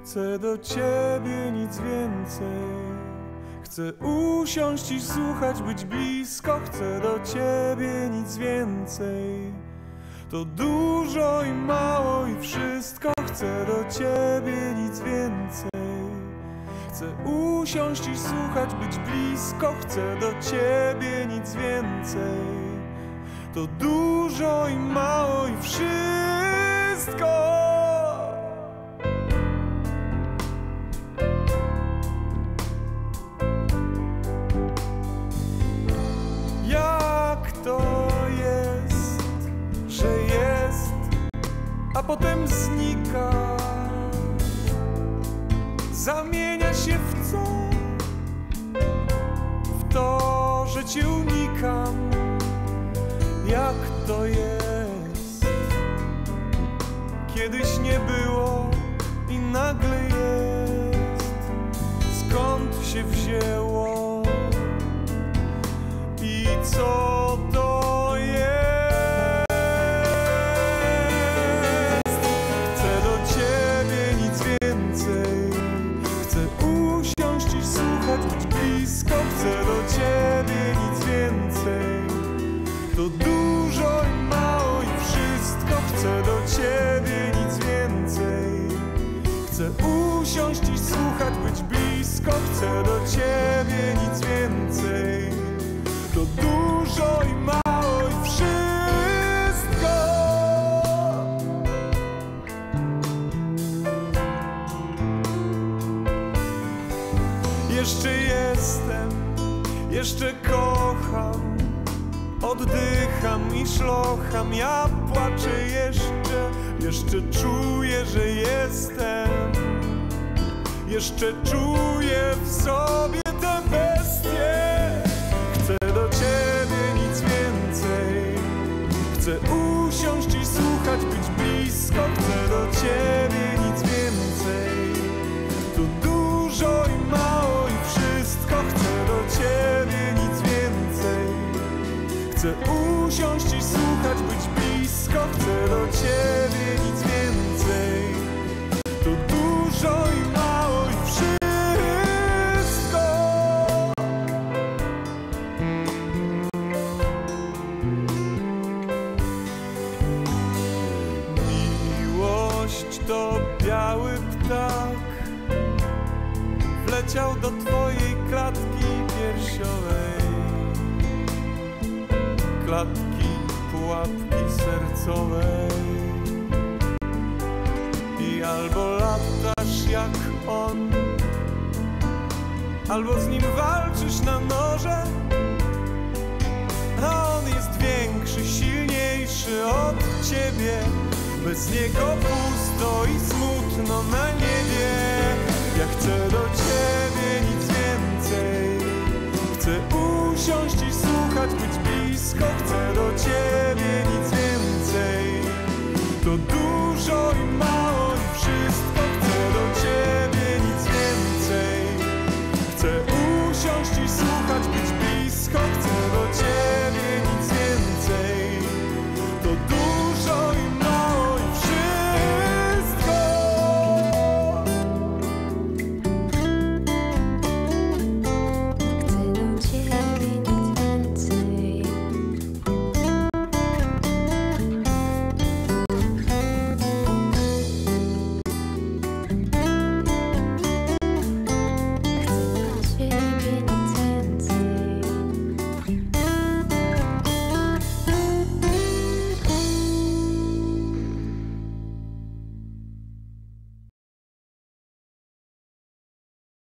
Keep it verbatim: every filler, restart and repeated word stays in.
Chcę do ciebie nic więcej. Chcę usiąść i słuchać, być blisko. Chcę do ciebie nic więcej. To dużo i mało i wszystko. Chcę do ciebie nic więcej. Chcę usiąść i słuchać, być blisko. Chcę do ciebie nic więcej. To dużo i mało i wszystko. Jak to jest, że jest, a potem znika, zamienia się w co? W to, że cię unikam. Jak to jest, kiedyś nie było i nagle jest. Skąd się wzięło i co to jest? Chcę do ciebie nic więcej. Chcę usiąść i słuchać, być blisko. Chcę do ciebie nic więcej. To dużo i mało i wszystko. Chcę do ciebie nic więcej. Chcę usiąść i słuchać, być blisko. Chcę do ciebie nic więcej. To dużo i mało i wszystko. Jeszcze jestem, jeszcze kocham. Oddycham i szlocham, ja płaczę jeszcze. Jeszcze czuję, że jestem. Jeszcze czuję w sobie tę bestię. Chcę do ciebie nic więcej. Chcę usiąść i słuchać, być blisko. Chcę do ciebie nic więcej. To dużo i mało i wszystko. Chcę do ciebie nic więcej. Chcę usiąść i słuchać, być blisko. Chcę do ciebie nic więcej. To dużo i mało i wszystko. Miłość to biały ptak, wleciał do twojej klatki piersiowej. Klatki, pułapki sercowej. I albo latasz jak on, albo z nim walczysz na noże. A on jest większy, silniejszy od ciebie. Bez niego pusto i smutno na niebie. Ja chcę do ciebie nic więcej. Chcę usiąść i słuchać, być blisko.